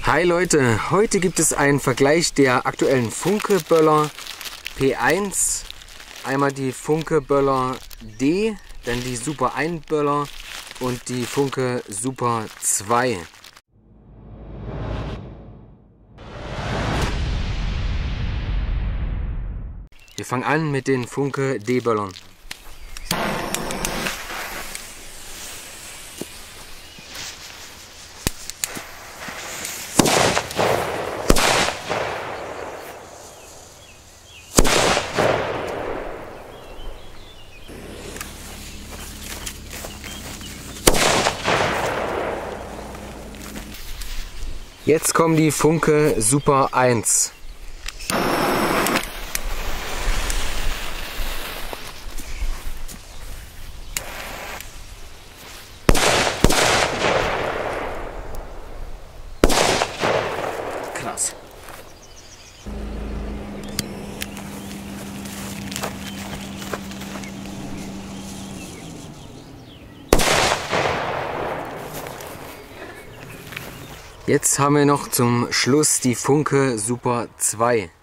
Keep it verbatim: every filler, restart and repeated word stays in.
Hi Leute, heute gibt es einen Vergleich der aktuellen Funke-Böller P eins, einmal die Funke-Böller D, dann die Super eins Böller und die Funke Super zwei. Wir fangen an mit den Funke D-Böllern. Jetzt kommen die Funke Super eins. Krass. Jetzt haben wir noch zum Schluss die Funke Super zwei.